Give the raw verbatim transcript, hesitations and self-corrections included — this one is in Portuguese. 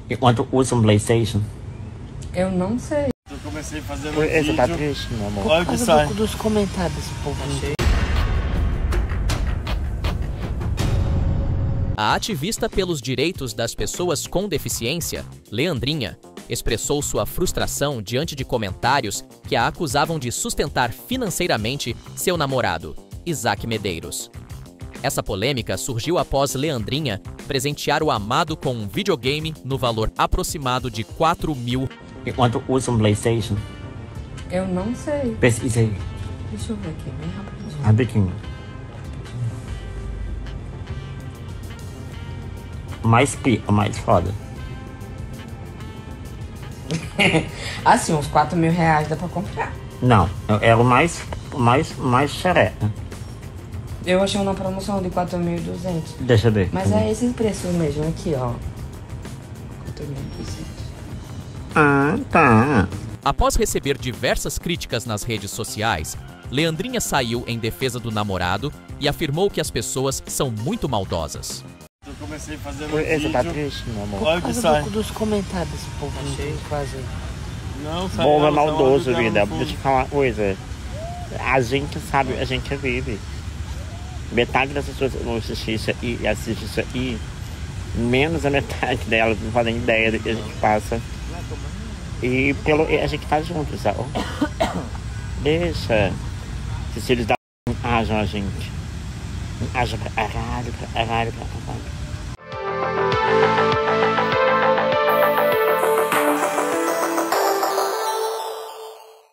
Enquanto usa um PlayStation. Eu não sei. Eu comecei a fazer um Você vídeo. tá triste, meu amor? Olha o que sai. Dos comentários desse povo. A ativista pelos direitos das pessoas com deficiência, Leandrinha, expressou sua frustração diante de comentários que a acusavam de sustentar financeiramente seu namorado, Isaac Medeiros. Essa polêmica surgiu após Leandrinha presentear o amado com um videogame no valor aproximado de quatro mil. Enquanto usa um PlayStation. Eu não sei. Pesquisa aí. Deixa eu ver aqui, bem rapidinho. Rapidinho. Mais pica, mais foda. Assim, uns quatro mil reais dá pra comprar. Não, é o mais, mais, mais xereca. Eu achei uma promoção de quatro mil e duzentos. Deixa eu ver. Mas é esse preço mesmo aqui, ó. quatro mil e duzentos. Ah, tá. Após receber diversas críticas nas redes sociais, Leandrinha saiu em defesa do namorado e afirmou que as pessoas são muito maldosas. Eu comecei a fazer um Você vídeo. tá triste, meu amor? Olha o que sai. Dos comentários desse povo que fazem. Não, sai. Povo é não, sai maldoso, uma vida. no fundo. Deixa eu falar uma coisa. A gente sabe, a gente vive. Metade das pessoas que vão assistir isso aí e assistir isso aí, menos a metade delas não fazem ideia do que a gente passa. E pelo, a gente tá junto, sabe? Deixa. Se os filhos da ajam a gente. Ajam pra caralho, pra caralho, pra caralho.